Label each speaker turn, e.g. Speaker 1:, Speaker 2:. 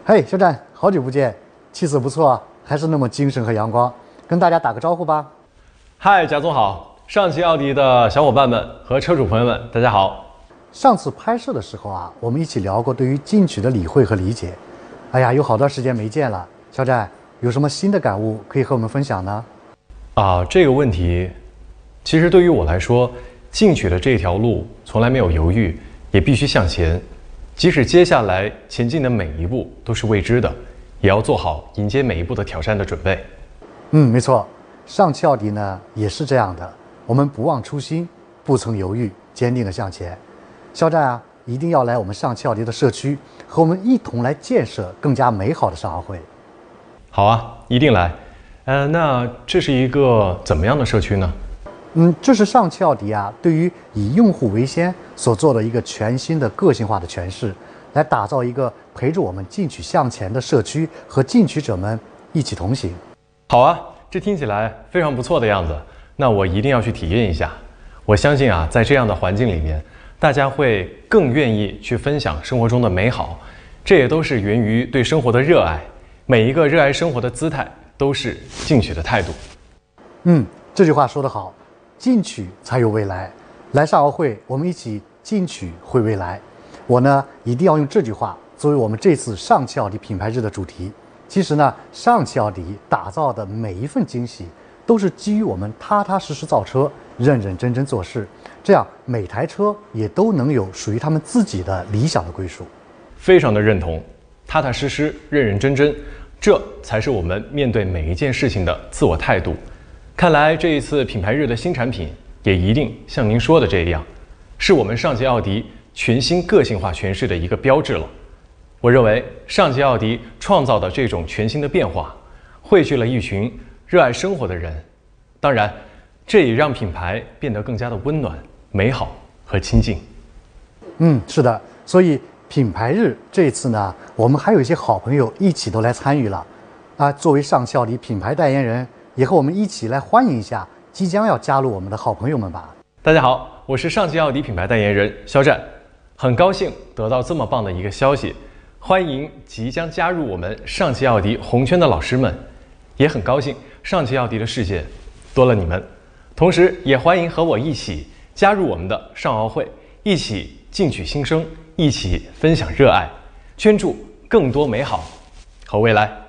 Speaker 1: 嘿，肖战，好久不见，气色不错啊，还是那么精神和阳光，跟大家打个招呼吧。
Speaker 2: 嗨，贾总好，上汽奥迪的小伙伴们和车主朋友们，大家好。
Speaker 1: 上次拍摄的时候啊，我们一起聊过对于进取的理会和理解。哎呀，有好段时间没见了，肖战有什么新的感悟可以和我们分享呢？
Speaker 2: 这个问题，其实对于我来说，进取的这条路从来没有犹豫，也必须向前。即使接下来前进的每一步都是未知的，也要做好迎接每一步的挑战的准备。
Speaker 1: 没错，上汽奥迪呢也是这样的，我们不忘初心，不曾犹豫，坚定地向前。肖战啊，一定要来我们上汽奥迪的社区，和我们一同来建设更加美好的上奥会。
Speaker 2: 好啊，一定来。那这是一个怎么样的社区呢？
Speaker 1: 这是上汽奥迪啊对于以用户为先所做的一个全新的个性化的诠释，来打造一个陪着我们进取向前的社区，和进取者们一起同行。
Speaker 2: 好啊，这听起来非常不错的样子，那我一定要去体验一下。我相信啊，在这样的环境里面，大家会更愿意去分享生活中的美好，这也都是源于对生活的热爱。每一个热爱生活的姿态，都是进取的态度。
Speaker 1: 这句话说得好，进取才有未来。来上奥会，我们一起进取会未来。我呢，一定要用这句话作为我们这次上汽奥迪品牌日的主题。其实呢，上汽奥迪打造的每一份惊喜，都是基于我们踏踏实实造车，认认真真做事，这样每台车也都能有属于他们自己的理想的归属。
Speaker 2: 非常的认同，踏踏实实，认认真真，这才是我们面对每一件事情的自我态度。看来这一次品牌日的新产品也一定像您说的这样，是我们上汽奥迪全新个性化诠释的一个标志了。我认为上汽奥迪创造的这种全新的变化，汇聚了一群热爱生活的人，当然，这也让品牌变得更加的温暖、美好和亲近。
Speaker 1: 是的，所以品牌日这次呢，我们还有一些好朋友一起都来参与了。作为上汽奥迪品牌代言人，也和我们一起来欢迎一下即将要加入我们的好朋友们吧。
Speaker 2: 大家好，我是上汽奥迪品牌代言人肖战，很高兴得到这么棒的一个消息，欢迎即将加入我们上汽奥迪红圈的老师们，也很高兴上汽奥迪的世界多了你们，同时也欢迎和我一起加入我们的上奥会，一起进取新生，一起分享热爱，圈住更多美好和未来。